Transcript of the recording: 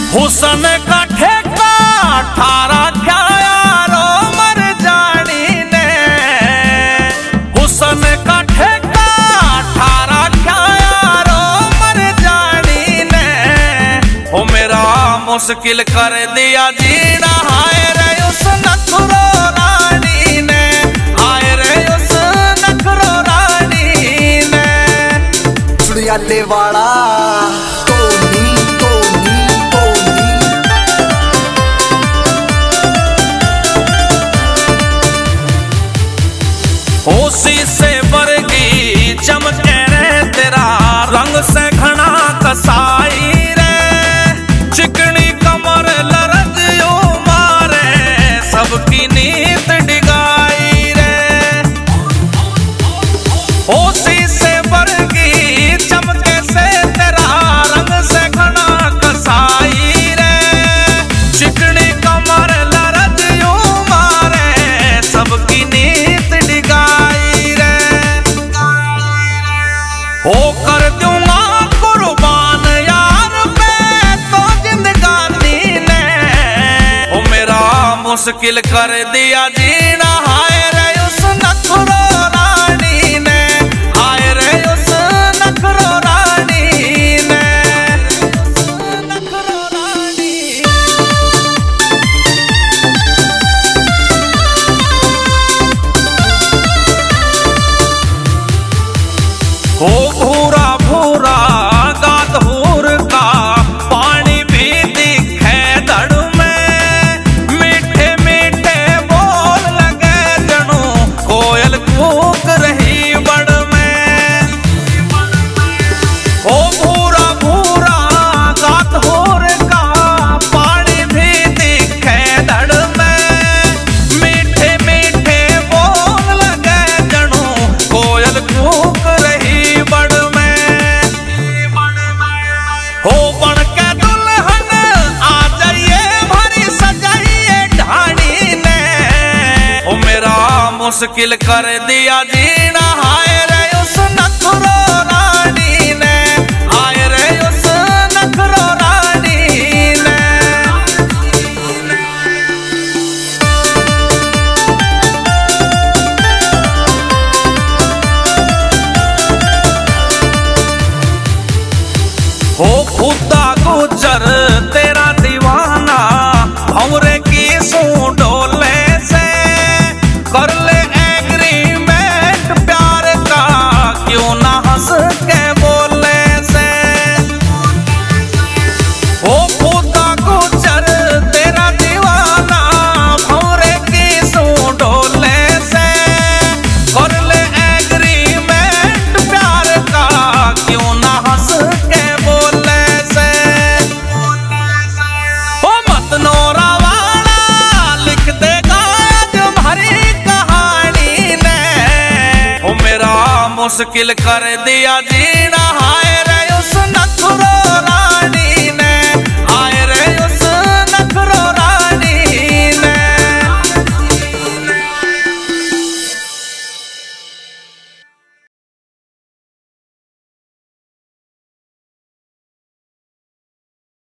हुसन का ठेका 18 यारो मर जानी ने। हुसन का ठेका 18 यारो मर जानी ने। ओ मेरा मुश्किल कर दिया जीना हाय रे उस नखरो रानी ने। हाय रे उस नखरो रानी ने। चुड़ियाले वाला होशी से वर्गी चमके रे तेरा रंग से घना कसाई रे। चिकनी कमर लरज यो मारे सबकी नीत डिगाई रे। होशी से वर्गी चमके से तेरा रंग से घना कसाई रे। चिकनी कमर लरज यो मारे सबकी नीत डिगाई रे। हो कर दूंगा कुर्बान यार पे तो जिंदगानी ने। ओ मेरा मुश्किल कर दिया जीना हाय रे उस नखरो रानी ने। हाय रे उस नखरो रानी ने। नखरो रानी हो भूरा भूरा गात हूर का पानी भी दिखे धड़ में। मीठे मीठे बोल लगे जनू कोयल कूक रही बड़ में। हो भूरा भूरा गात हूर का पानी भी दिखे धड़ में। मीठे मीठे बोल लगे जनू कोयल कूक रही बड़ में। हो बन के दुल्हन आ जाइए भरी सजाइए ढाणी ने। ओ मेरा मुश्किल कर दिया जीना हाय रे उस नखरो रानी ने। हाय रे उस नखरो रानी ने। हो खुदा गुजर तेरा दीवाना भंवरे की सू डोले से। कर ले एग्रीमेंट प्यार का क्यों ना हंस के बोले से। हो खुदा गुजर तेरा दीवाना भंवरे की सू डोले से। कर ले एग्रीमेंट प्यार का क्यों ना हंस के बोले से। हो मत नोरा वाला लिख देगा आज भरी कहानी ने। हो मेरा मुश्किल कर दिया